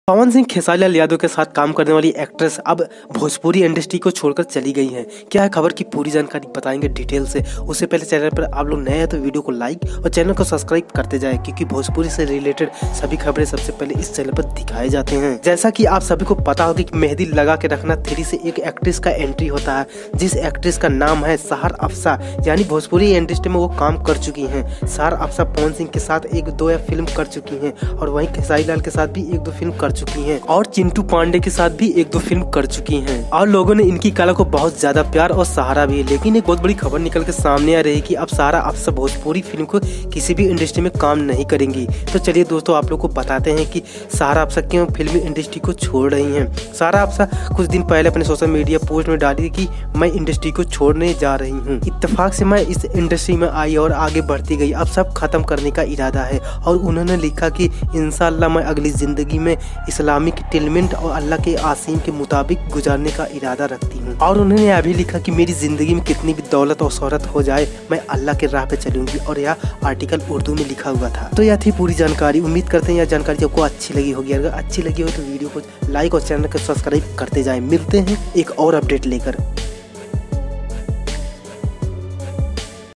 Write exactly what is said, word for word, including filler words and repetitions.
पवन सिंह खेसारी यादव के साथ काम करने वाली एक्ट्रेस अब भोजपुरी इंडस्ट्री को छोड़कर चली गई हैं। क्या है खबर की पूरी जानकारी बताएंगे डिटेल से। उससे पहले चैनल पर आप लोग नए हैं तो वीडियो को लाइक और चैनल को सब्सक्राइब करते जाएं, क्योंकि भोजपुरी से रिलेटेड सभी खबरें सबसे पहले इस चैनल पर दिखाए जाते हैं। जैसा कि आप सभी को पता होगा कि मेहंदी लगा के रखना थ्री से एक एक्ट्रेस का एंट्री होता है, जिस एक्ट्रेस का नाम है सहर अफसा, यानी भोजपुरी इंडस्ट्री में वो काम कर चुकी है। सहर अफसा पवन सिंह के साथ एक दो या फिल्म कर चुकी है और वहीं खेसारी लाल के साथ भी एक दो फिल्म कर चुकी हैं और चिंटू पांडे के साथ भी एक दो फिल्म कर चुकी हैं और लोगों ने इनकी कला को बहुत ज्यादा प्यार और सहारा भी है। लेकिन एक बहुत बड़ी खबर निकल के सामने आ रही है कि अब सहर अफसा भोजपुरी फिल्म को किसी भी इंडस्ट्री में काम नहीं करेंगी। तो चलिए दोस्तों आप लोग को बताते हैं कि सहर अफसा क्यों फिल्मी इंडस्ट्री को छोड़ रही हैं। सहर अफसा कुछ दिन पहले अपने सोशल मीडिया पोस्ट में डाली कि मैं इंडस्ट्री को छोड़ने जा रही हूँ। इत्तेफाक से मैं इस इंडस्ट्री में आई और आगे बढ़ती गई, अब सब खत्म करने का इरादा है। और उन्होंने लिखा कि इंशाअल्लाह मैं अगली जिंदगी में इस्लामिक टिलमेंट और अल्लाह के आसीम के मुताबिक गुजारने का इरादा रखती हूँ। और उन्होंने यह भी लिखा कि मेरी जिंदगी में कितनी भी दौलत और शोहरत हो जाए मैं अल्लाह के राह पे चलूंगी। और यह आर्टिकल उर्दू में लिखा हुआ था। तो यह थी पूरी जानकारी। उम्मीद करते हैं यह जानकारी आपको अच्छी लगी होगी। अगर अच्छी लगी हो तो वीडियो को लाइक और चैनल को सब्सक्राइब करते जाएं। मिलते हैं एक और अपडेट लेकर।